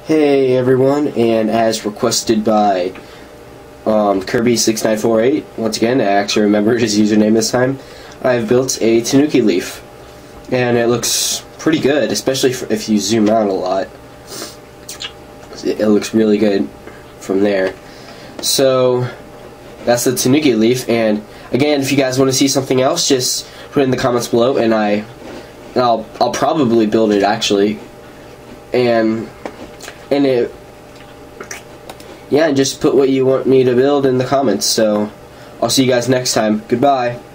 Hey everyone, and as requested by Kirby6948, once again, I actually remembered his username this time, I've built a Tanooki leaf. And it looks pretty good, especially if you zoom out a lot. It looks really good from there. So, that's the Tanooki leaf, and again, if you guys want to see something else, just put it in the comments below, and I'll probably build it, actually. And just put what you want me to build in the comments. So I'll see you guys next time. Goodbye.